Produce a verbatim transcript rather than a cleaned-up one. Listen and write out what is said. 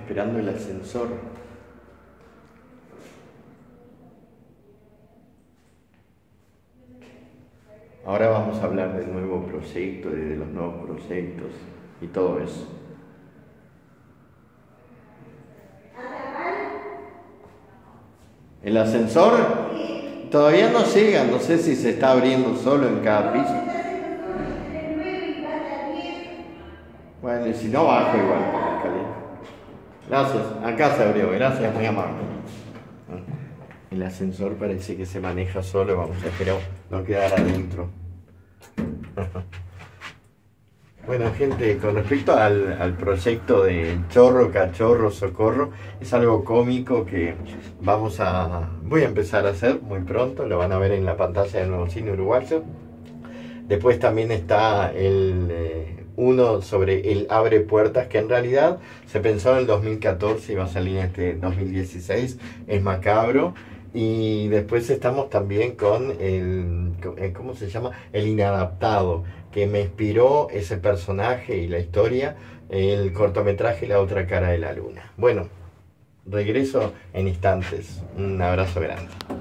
esperando el ascensor. Ahora vamos a hablar del nuevo proyecto y de los nuevos proyectos y todo eso. ¿El ascensor? Todavía no llega, no sé si se está abriendo solo en cada piso. Bueno, y si no, bajo igual por la escalera. Gracias, acá se abrió, gracias, muy amable. El ascensor parece que se maneja solo, vamos a esperar no quedar adentro. Bueno, gente, con respecto al, al proyecto de Chorro, Cachorro, Socorro, es algo cómico que vamos a, voy a empezar a hacer muy pronto, lo van a ver en la pantalla del Nuevo Cine Uruguayo. Después también está el eh, uno sobre el Abre Puertas, que en realidad se pensó en el dos mil catorce y va a salir en este dos mil dieciséis, es macabro. Y después estamos también con el, ¿cómo se llama? El Inadaptado, que me inspiró ese personaje y la historia, el cortometraje La Otra Cara de la Luna. Bueno, regreso en instantes. Un abrazo grande.